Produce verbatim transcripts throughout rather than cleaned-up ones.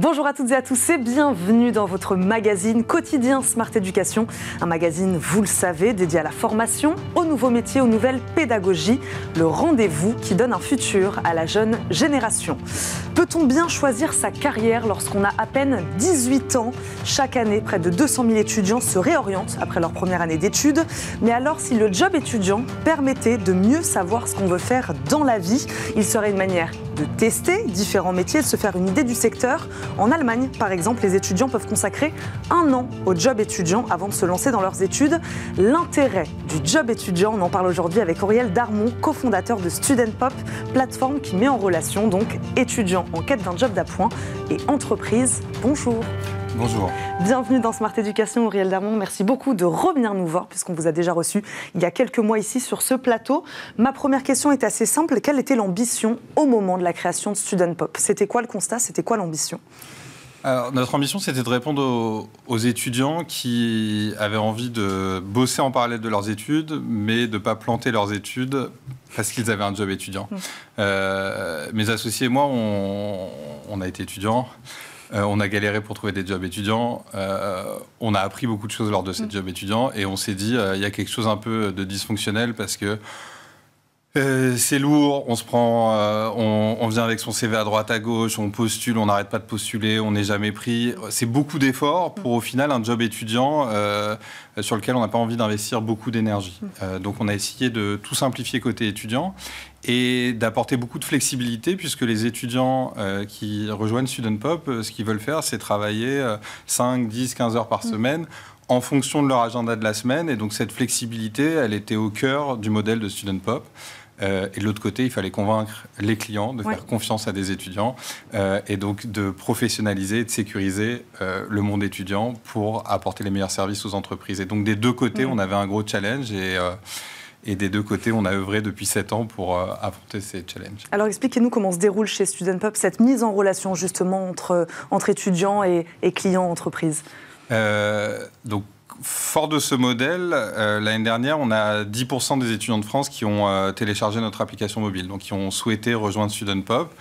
Bonjour à toutes et à tous et bienvenue dans votre magazine quotidien Smart Education. Un magazine, vous le savez, dédié à la formation, aux nouveaux métiers, aux nouvelles pédagogies. Le rendez-vous qui donne un futur à la jeune génération. Peut-on bien choisir sa carrière lorsqu'on a à peine dix-huit ans? Chaque année, près de deux cent mille étudiants se réorientent après leur première année d'études. Mais alors, si le job étudiant permettait de mieux savoir ce qu'on veut faire dans la vie, il serait une manière de tester différents métiers, de se faire une idée du secteur. En Allemagne, par exemple, les étudiants peuvent consacrer un an au job étudiant avant de se lancer dans leurs études. L'intérêt du job étudiant, on en parle aujourd'hui avec Auriel Darmon, cofondateur de Student Pop, plateforme qui met en relation donc étudiants en quête d'un job d'appoint et entreprises. Bonjour. Bonjour. Bienvenue dans Smart Education, Auriel Darmon. Merci beaucoup de revenir nous voir puisqu'on vous a déjà reçu il y a quelques mois ici sur ce plateau. Ma première question est assez simple. Quelle était l'ambition au moment de la création de Student Pop? C'était quoi le constat? C'était quoi l'ambition? Alors, notre ambition, c'était de répondre aux, aux étudiants qui avaient envie de bosser en parallèle de leurs études, mais de ne pas planter leurs études parce qu'ils avaient un job étudiant. Mmh. Euh, mes associés et moi, on, on a été étudiants. Euh, on a galéré pour trouver des jobs étudiants. Euh, on a appris beaucoup de choses lors de ces mmh. jobs étudiants. Et on s'est dit, euh, il y a quelque chose un peu de dysfonctionnel parce que euh, c'est lourd, on se prend, euh, on, on vient avec son C V à droite à gauche, on postule, on n'arrête pas de postuler, on n'est jamais pris. C'est beaucoup d'efforts pour au final un job étudiant euh, sur lequel on n'a pas envie d'investir beaucoup d'énergie. Euh, donc on a essayé de tout simplifier côté étudiant et d'apporter beaucoup de flexibilité puisque les étudiants euh, qui rejoignent Student Pop, euh, ce qu'ils veulent faire, c'est travailler euh, cinq, dix, quinze heures par semaine en fonction de leur agenda de la semaine. Et donc cette flexibilité, elle était au cœur du modèle de Student Pop. Euh, et de l'autre côté, il fallait convaincre les clients de faire ouais. confiance à des étudiants euh, et donc de professionnaliser, de sécuriser euh, le monde étudiant pour apporter les meilleurs services aux entreprises. Et donc des deux côtés, mmh. on avait un gros challenge et... Euh, Et des deux côtés, on a œuvré depuis sept ans pour euh, affronter ces challenges. Alors expliquez-nous comment se déroule chez Student Pop cette mise en relation justement entre, entre étudiants et, et clients entreprises. Euh, donc, fort de ce modèle, euh, l'année dernière, on a dix pour cent des étudiants de France qui ont euh, téléchargé notre application mobile, donc qui ont souhaité rejoindre Student Pop.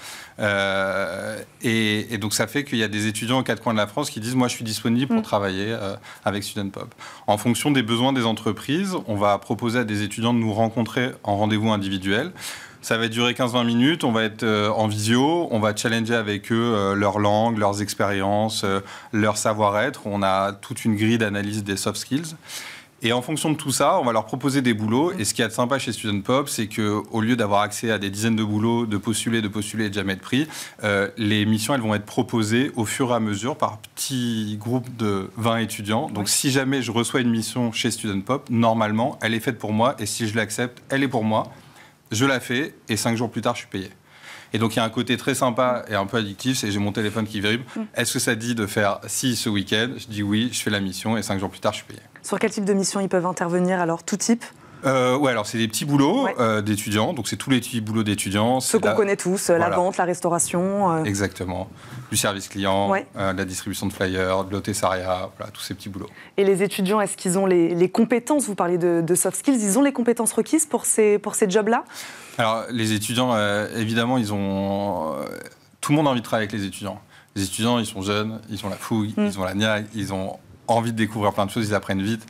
Euh, et, et donc ça fait qu'il y a des étudiants aux quatre coins de la France qui disent « moi je suis disponible pour mmh. travailler euh, avec Student Pop ». En fonction des besoins des entreprises, on va proposer à des étudiants de nous rencontrer en rendez-vous individuel. Ça va durer quinze à vingt minutes, on va être euh, en visio, on va challenger avec eux euh, leur langue, leurs expériences, euh, leur savoir-être. On a toute une grille d'analyse des soft skills. Et en fonction de tout ça, on va leur proposer des boulots. Et ce qui est sympa chez Student Pop, c'est qu'au lieu d'avoir accès à des dizaines de boulots, de postuler, de postuler et de jamais être pris, euh, les missions, elles vont être proposées au fur et à mesure par petits groupes de vingt étudiants. Donc, si jamais je reçois une mission chez Student Pop, normalement, elle est faite pour moi. Et si je l'accepte, elle est pour moi. Je la fais et cinq jours plus tard, je suis payé. Et donc, il y a un côté très sympa et un peu addictif, c'est j'ai mon téléphone qui vibre. Mm. Est-ce que ça dit de faire si ce week-end? Je dis oui, je fais la mission et cinq jours plus tard, je suis payé. Sur quel type de mission ils peuvent intervenir alors? Tout type? Euh, ouais, alors c'est des petits boulots ouais. euh, d'étudiants, donc c'est tous les petits boulots d'étudiants. Ceux qu'on la... connaît tous, voilà. La vente, la restauration. Euh... Exactement. Du service client, ouais. euh, de la distribution de flyers, de l'hôtessariat, voilà, tous ces petits boulots. Et les étudiants, est-ce qu'ils ont les, les compétences? Vous parliez de, de soft skills, ils ont les compétences requises pour ces, pour ces jobs-là? Alors les étudiants, euh, évidemment, ils ont... Euh, tout le monde a envie de travailler avec les étudiants. Les étudiants, ils sont jeunes, ils ont la fougue, mmh. ils ont la niaque, ils ont envie de découvrir plein de choses, ils apprennent vite.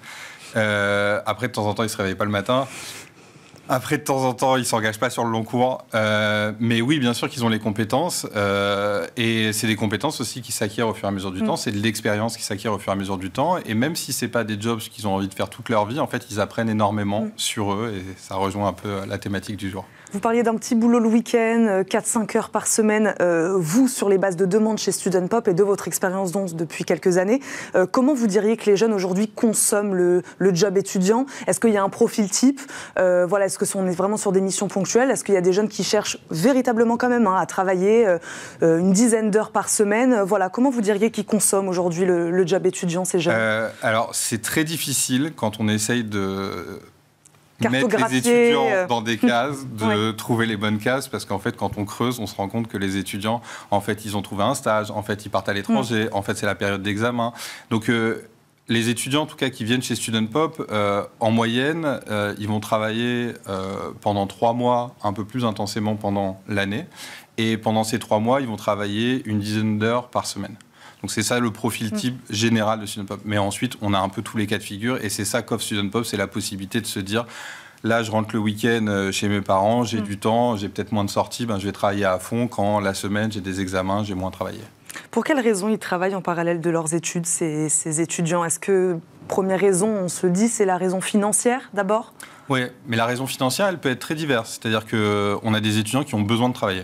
Euh, après, de temps en temps, ils ne se réveillent pas le matin. Après, de temps en temps, ils ne s'engagent pas sur le long cours. Euh, mais oui, bien sûr qu'ils ont les compétences. Euh, et c'est des compétences aussi qui s'acquièrent au fur et à mesure du mmh. temps. C'est de l'expérience qui s'acquiert au fur et à mesure du temps. Et même si ce n'est pas des jobs qu'ils ont envie de faire toute leur vie, en fait, ils apprennent énormément mmh. sur eux. Et ça rejoint un peu la thématique du jour. Vous parliez d'un petit boulot le week-end, quatre à cinq heures par semaine. Euh, vous, sur les bases de demande chez Student Pop et de votre expérience donc depuis quelques années, euh, comment vous diriez que les jeunes aujourd'hui consomment le, le job étudiant? Est-ce qu'il y a un profil type? euh, voilà, Est-ce qu'on est vraiment sur des missions ponctuelles? Est-ce qu'il y a des jeunes qui cherchent véritablement quand même hein, à travailler euh, une dizaine d'heures par semaine? Voilà, comment vous diriez qu'ils consomment aujourd'hui le, le job étudiant, ces jeunes? euh, Alors, c'est très difficile quand on essaye de... mettre les étudiants dans des cases, de ouais. trouver les bonnes cases, parce qu'en fait, quand on creuse, on se rend compte que les étudiants, en fait, ils ont trouvé un stage, en fait, ils partent à l'étranger, mmh. en fait, c'est la période d'examen. Donc, euh, les étudiants, en tout cas, qui viennent chez Student Pop, euh, en moyenne, euh, ils vont travailler euh, pendant trois mois, un peu plus intensément pendant l'année. Et pendant ces trois mois, ils vont travailler une dizaine d'heures par semaine. Donc c'est ça le profil type mmh. général de Student Pop. Mais ensuite, on a un peu tous les cas de figure. Et c'est ça qu'offre Student Pop, c'est la possibilité de se dire, là, je rentre le week-end chez mes parents, j'ai mmh. du temps, j'ai peut-être moins de sorties, ben, je vais travailler à fond. Quand la semaine, j'ai des examens, j'ai moins travaillé. Pour quelles raisons ils travaillent en parallèle de leurs études, ces, ces étudiants? Est-ce que, première raison, on se dit, c'est la raison financière d'abord? Oui, mais la raison financière, elle peut être très diverse. C'est-à-dire qu'on a des étudiants qui ont besoin de travailler.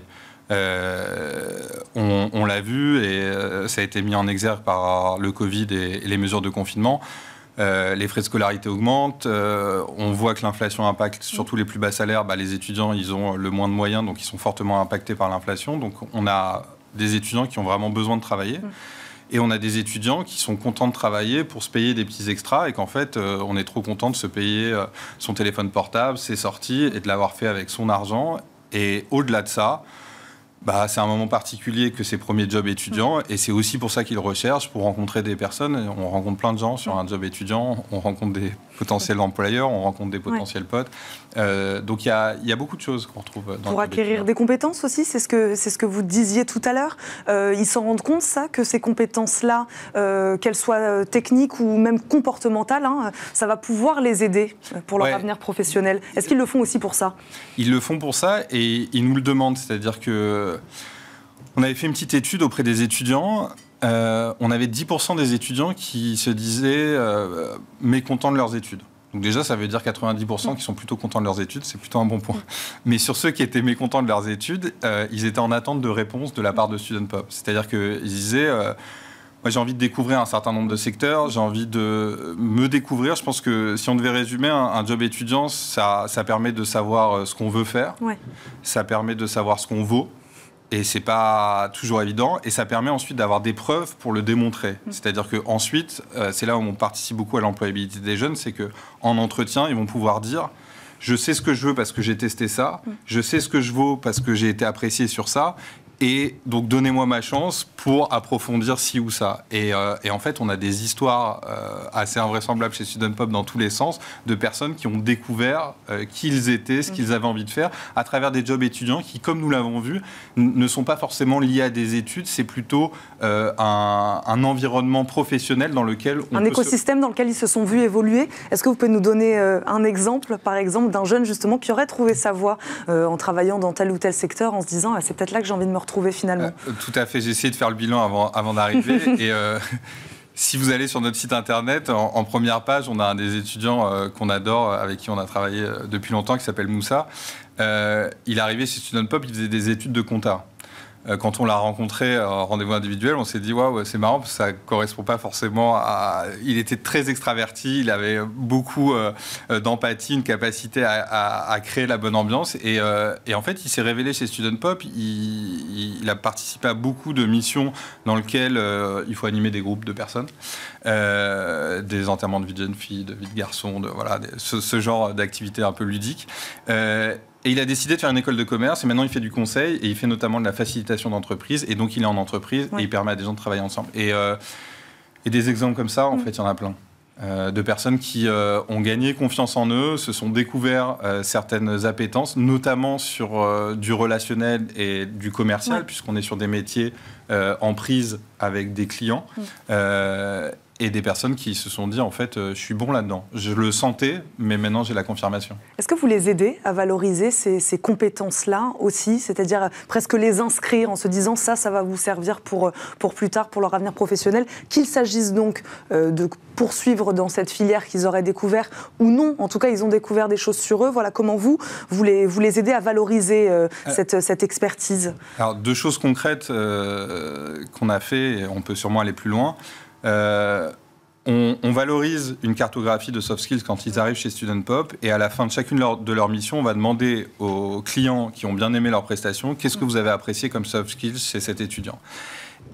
Euh, on, on l'a vu et euh, ça a été mis en exergue par le Covid et, et les mesures de confinement. Euh, les frais de scolarité augmentent, euh, on voit que l'inflation impacte surtout les plus bas salaires. Bah, les étudiants, ils ont le moins de moyens, donc ils sont fortement impactés par l'inflation. Donc on a des étudiants qui ont vraiment besoin de travailler. Mmh. Et on a des étudiants qui sont contents de travailler pour se payer des petits extras et qu'en fait, euh, on est trop content de se payer euh, son téléphone portable, ses sorties et de l'avoir fait avec son argent. Et au-delà de ça, bah, c'est un moment particulier que ces premiers jobs étudiants, et c'est aussi pour ça qu'ils recherchent, pour rencontrer des personnes. On rencontre plein de gens sur un job étudiant, on rencontre des potentiels employeurs, on rencontre des potentiels ouais. potes. Euh, donc il y a, y a beaucoup de choses qu'on retrouve dans Pour acquérir des compétences aussi, c'est ce que, c'est ce que vous disiez tout à l'heure. Euh, ils s'en rendent compte, ça, que ces compétences-là, euh, qu'elles soient techniques ou même comportementales, hein, ça va pouvoir les aider pour leur ouais. avenir professionnel. Est-ce qu'ils le font aussi pour ça? Ils le font pour ça et ils nous le demandent, c'est-à-dire que on avait fait une petite étude auprès des étudiants. Euh, on avait dix pour cent des étudiants qui se disaient euh, mécontents de leurs études. Donc déjà, ça veut dire quatre-vingt-dix pour cent qui sont plutôt contents de leurs études. C'est plutôt un bon point. Mais sur ceux qui étaient mécontents de leurs études, euh, ils étaient en attente de réponse de la part de Student Pop. C'est-à-dire qu'ils disaient... Euh, moi, j'ai envie de découvrir un certain nombre de secteurs, j'ai envie de me découvrir. Je pense que si on devait résumer, un, un job étudiant, ça, ça permet de savoir ce qu'on veut faire, ouais. ça permet de savoir ce qu'on vaut, et c'est pas toujours évident, et ça permet ensuite d'avoir des preuves pour le démontrer. Mmh. C'est-à-dire qu'ensuite, euh, c'est là où on participe beaucoup à l'employabilité des jeunes, c'est qu'en entretien, ils vont pouvoir dire « je sais ce que je veux parce que j'ai testé ça, mmh. je sais ce que je vaux parce que j'ai été apprécié sur ça », et donc, donnez-moi ma chance pour approfondir ci ou ça. Et, euh, et en fait, on a des histoires euh, assez invraisemblables chez Student Pop dans tous les sens, de personnes qui ont découvert euh, qui ils étaient, ce qu'ils avaient envie de faire, à travers des jobs étudiants qui, comme nous l'avons vu, ne sont pas forcément liés à des études. C'est plutôt euh, un, un environnement professionnel dans lequel on un peut écosystème se... dans lequel ils se sont vus évoluer. Est-ce que vous pouvez nous donner euh, un exemple, par exemple, d'un jeune justement qui aurait trouvé sa voie euh, en travaillant dans tel ou tel secteur, en se disant ah, c'est peut-être là que j'ai envie de me retrouver finalement. Euh, tout à fait, j'ai essayé de faire le bilan avant, avant d'arriver et euh, si vous allez sur notre site internet, en, en première page, on a un des étudiants euh, qu'on adore, avec qui on a travaillé depuis longtemps, qui s'appelle Moussa. Euh, il est arrivé chez Student Pop, il faisait des études de compta. Quand on l'a rencontré en rendez-vous individuel, on s'est dit waouh, c'est marrant parce que ça correspond pas forcément à. Il était très extraverti, il avait beaucoup euh, d'empathie, une capacité à, à, à créer la bonne ambiance. Et, euh, et en fait, il s'est révélé chez Student Pop. Il, il a participé à beaucoup de missions dans lesquelles euh, il faut animer des groupes de personnes, euh, des enterrements de vie de jeunes filles, de vie de garçons, de voilà, des, ce, ce genre d'activités un peu ludiques. Euh, Et il a décidé de faire une école de commerce et maintenant il fait du conseil et il fait notamment de la facilitation d'entreprise et donc il est en entreprise ouais. et il permet à des gens de travailler ensemble. Et, euh, et des exemples comme ça, en mmh. fait, il y en a plein. Euh, de personnes qui euh, ont gagné confiance en eux, se sont découverts euh, certaines appétences, notamment sur euh, du relationnel et du commercial, ouais. puisqu'on est sur des métiers euh, en prise avec des clients. Mmh. Euh, et des personnes qui se sont dit, en fait, euh, je suis bon là-dedans. Je le sentais, mais maintenant, j'ai la confirmation. Est-ce que vous les aidez à valoriser ces, ces compétences-là aussi, c'est-à-dire presque les inscrire en se disant, ça, ça va vous servir pour, pour plus tard, pour leur avenir professionnel, qu'il s'agisse donc euh, de poursuivre dans cette filière qu'ils auraient découvert ou non, en tout cas, ils ont découvert des choses sur eux. Voilà, comment vous, vous les, vous les aidez à valoriser euh, euh, cette, cette expertise? Alors, deux choses concrètes euh, qu'on a fait, et on peut sûrement aller plus loin. Euh, on, on valorise une cartographie de soft skills quand ils arrivent chez Student Pop et à la fin de chacune de leurs de leur missions, on va demander aux clients qui ont bien aimé leurs prestations qu'est-ce que vous avez apprécié comme soft skills chez cet étudiant.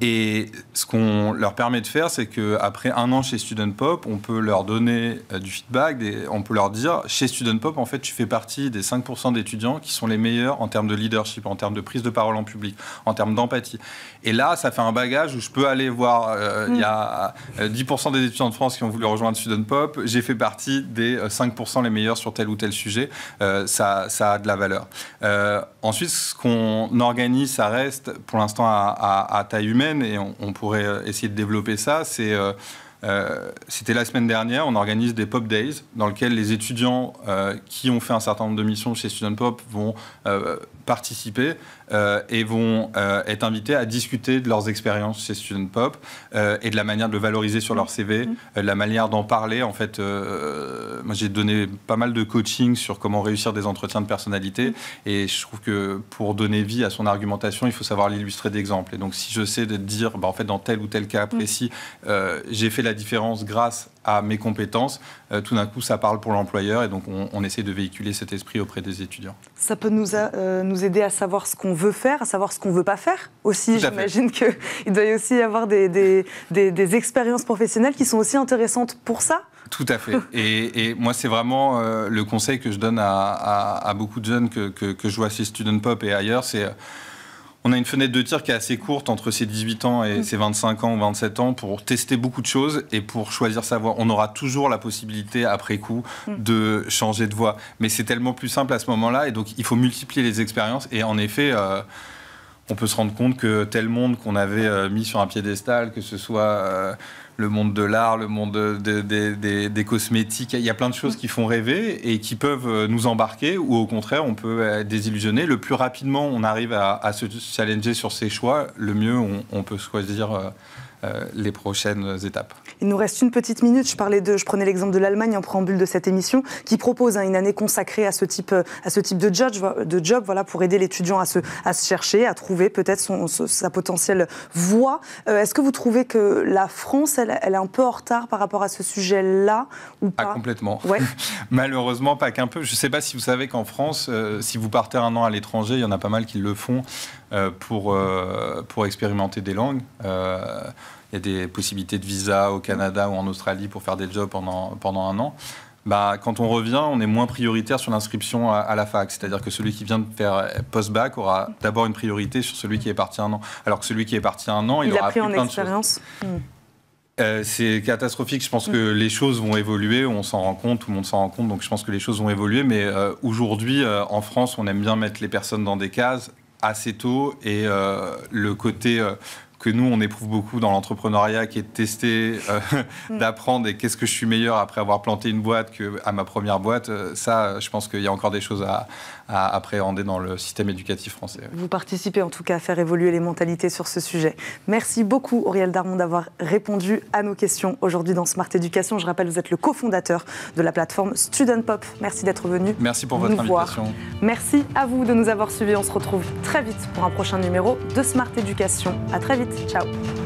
Et ce qu'on leur permet de faire, c'est qu'après un an chez Student Pop, on peut leur donner euh, du feedback, des, on peut leur dire, chez Student Pop, en fait, tu fais partie des cinq pour cent d'étudiants qui sont les meilleurs en termes de leadership, en termes de prise de parole en public, en termes d'empathie. Et là, ça fait un bagage où je peux aller voir, euh, il mmh. y a dix pour cent des étudiants de France qui ont voulu rejoindre Student Pop, j'ai fait partie des cinq pour cent les meilleurs sur tel ou tel sujet, euh, ça, ça a de la valeur. Euh, ensuite, ce qu'on organise, ça reste pour l'instant à, à, à taille humaine, et on, on pourrait essayer de développer ça. C'est, euh, euh, c'était la semaine dernière, on organise des Pop Days dans lesquels les étudiants euh, qui ont fait un certain nombre de missions chez Student Pop vont euh, participer euh, et vont euh, être invités à discuter de leurs expériences chez Student Pop euh, et de la manière de le valoriser sur leur C V, mmh. euh, de la manière d'en parler. En fait, euh, moi j'ai donné pas mal de coaching sur comment réussir des entretiens de personnalité mmh. et je trouve que pour donner vie à son argumentation, il faut savoir l'illustrer d'exemples. Et donc si je sais de dire, bah, en fait dans tel ou tel cas précis, mmh. euh, j'ai fait la différence grâce à mes compétences, euh, tout d'un coup ça parle pour l'employeur et donc on, on essaie de véhiculer cet esprit auprès des étudiants. Ça peut nous, a, euh, nous aider à savoir ce qu'on veut faire, à savoir ce qu'on ne veut pas faire aussi. J'imagine qu'il doit y aussi y avoir des, des, des, des expériences professionnelles qui sont aussi intéressantes pour ça. Tout à fait. Et, et moi, c'est vraiment euh, le conseil que je donne à, à, à beaucoup de jeunes que, que, que je vois chez Student Pop et ailleurs, c'est... On a une fenêtre de tir qui est assez courte entre ses dix-huit ans et mmh. ses vingt-cinq ans ou vingt-sept ans pour tester beaucoup de choses et pour choisir sa voie. On aura toujours la possibilité, après coup, mmh. de changer de voie. Mais c'est tellement plus simple à ce moment-là et donc il faut multiplier les expériences. Et en effet, euh, on peut se rendre compte que tel monde qu'on avait euh, mis sur un piédestal, que ce soit... Euh, le monde de l'art, le monde de, de, de, de, des cosmétiques. Il y a plein de choses qui font rêver et qui peuvent nous embarquer ou au contraire, on peut être désillusionné. Le plus rapidement on arrive à, à se challenger sur ses choix, le mieux on, on peut choisir euh, euh, les prochaines étapes. Il nous reste une petite minute. Je, parlais de, je prenais l'exemple de l'Allemagne en préambule de cette émission, qui propose hein, une année consacrée à ce type, à ce type de, judge, de job voilà, pour aider l'étudiant à se, à se chercher, à trouver peut-être son, sa potentielle voie. Euh, est-ce que vous trouvez que la France, elle, elle est un peu en retard par rapport à ce sujet-là ou pas? Ah, complètement. Ouais. Malheureusement, pas qu'un peu. Je ne sais pas si vous savez qu'en France, euh, si vous partez un an à l'étranger, il y en a pas mal qui le font euh, pour, euh, pour expérimenter des langues. Euh, Il y a des possibilités de visa au Canada ou en Australie pour faire des jobs pendant, pendant un an. Bah, quand on revient, on est moins prioritaire sur l'inscription à, à la fac. C'est-à-dire que celui qui vient de faire post-bac aura d'abord une priorité sur celui qui est parti un an. Alors que celui qui est parti un an, il, il aura appris plein de choses. Mmh. Euh, c'est catastrophique. Je pense mmh. que les choses vont évoluer. On s'en rend compte, tout le monde s'en rend compte. Donc je pense que les choses vont évoluer. Mais euh, aujourd'hui, euh, en France, on aime bien mettre les personnes dans des cases assez tôt. Et euh, le côté... Euh, que nous, on éprouve beaucoup dans l'entrepreneuriat, qui est de tester, euh, mmh. d'apprendre et qu'est-ce que je suis meilleur après avoir planté une boîte qu'à ma première boîte. Ça, je pense qu'il y a encore des choses à, à appréhender dans le système éducatif français. Vous participez en tout cas à faire évoluer les mentalités sur ce sujet. Merci beaucoup, Auriel Darmon, d'avoir répondu à nos questions aujourd'hui dans Smart Éducation. Je rappelle, vous êtes le cofondateur de la plateforme Student Pop. Merci d'être venu. Merci pour votre invitation. Voir. Merci à vous de nous avoir suivis. On se retrouve très vite pour un prochain numéro de Smart Éducation. À très vite. Ciao.